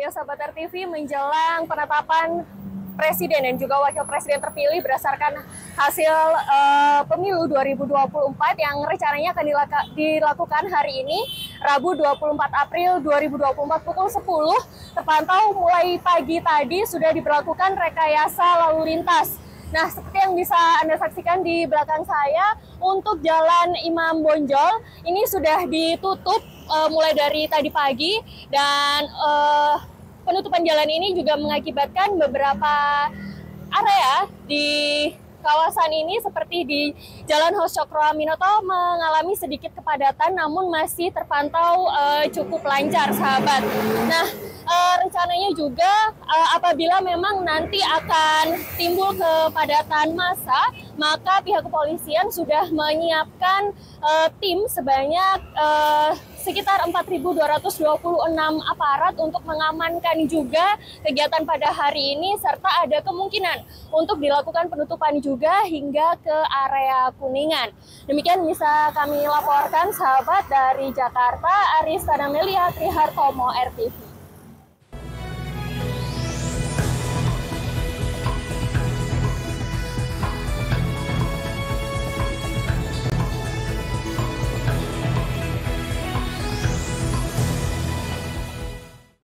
Ya, sahabat RTV, menjelang penetapan presiden dan juga wakil presiden terpilih berdasarkan hasil pemilu 2024 yang rencananya akan dilakukan hari ini, Rabu 24 April 2024 pukul 10, terpantau mulai pagi tadi sudah diberlakukan rekayasa lalu lintas. Nah, seperti yang bisa Anda saksikan di belakang saya, untuk Jalan Imam Bonjol ini sudah ditutup mulai dari tadi pagi, dan penutupan jalan ini juga mengakibatkan beberapa area di kawasan ini seperti di Jalan Hos Cokroaminoto mengalami sedikit kepadatan, namun masih terpantau cukup lancar, sahabat. Nah, rencananya juga apabila memang nanti akan timbul kepadatan massa, maka pihak kepolisian sudah menyiapkan tim sebanyak sekitar 4.226 aparat untuk mengamankan juga kegiatan pada hari ini, serta ada kemungkinan untuk dilakukan penutupan juga hingga ke area Kuningan. Demikian bisa kami laporkan, sahabat, dari Jakarta, Aris Tanamelia Trihartomo, RTV.